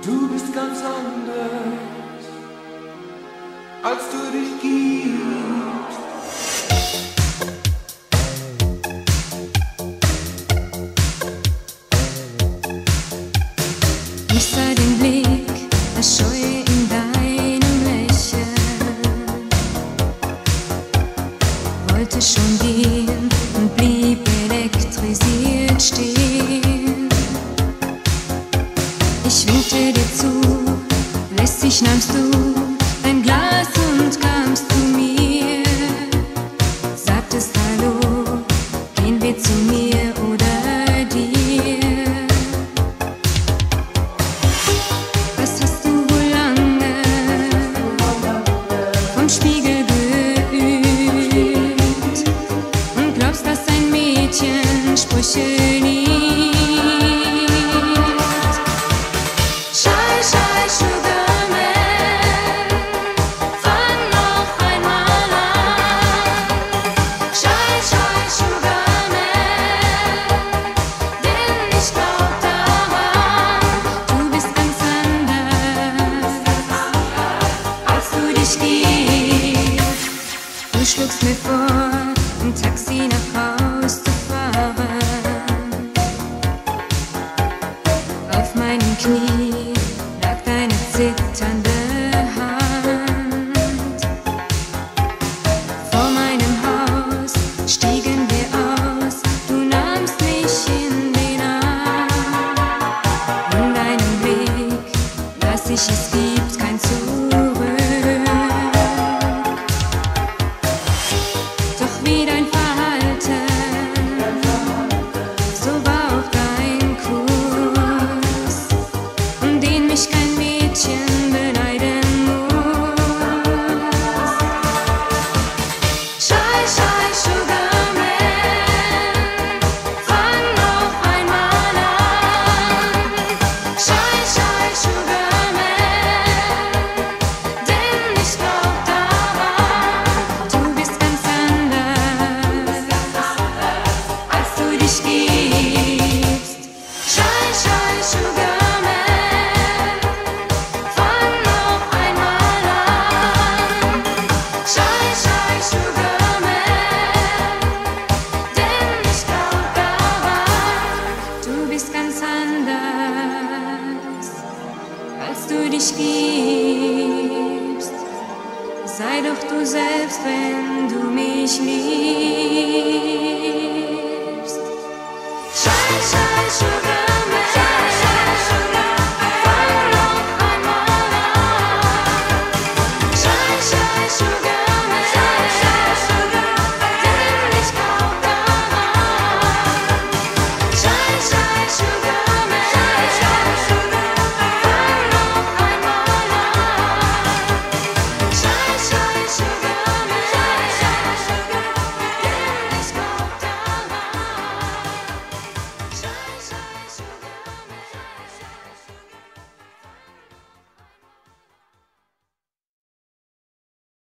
Du bist ganz anders, als du dich gibst. Ich sah den Blick, das Scheue in deinem Lächeln, wollte schon gehen und blieb elektrisiert stehen. Ich winkte dir zu, lässig nahmst du dein Glas und kamst zu mir, sagtest Hallo, gehen wir zu mir oder dir? Was hast du wohl lange vom Spiegel geübt und glaubst, dass ein Mädchen Sprüche liebt? Shy, shy, Sugar Man, fang noch einmal an. Shy, shy, Sugar Man, denn ich glaub daran, du bist ganz anders, als du dich gibst. Du schlägst mir vor, ein Taxi nach Haus zu fahren. Auf meinem Knie lag deine zitternde Hand. Vor meinem Haus stiegen wir aus, du nahmst mich in den Arm. In deinem Blick las ich, es gibt kein Zurück. Doch wie dein Verhalten, so war auch dein Kuss, um den mich kein Mädchen beneiden muss. Shy, shy, Sugar Man, fang noch einmal an. Shy, shy, Sugar Man, denn ich glaub daran, du bist ganz anders, als du dich gibst. Shy, shy, Sugar Man, fang noch einmal an. Shy, shy, Sugar Man, denn ich glaub daran, du bist ganz anders, als du dich gibst. Sei doch du selbst, wenn du mich liebst. Shy, shy, Sugar Man, fang noch einmal an. Shy, shy, Sugar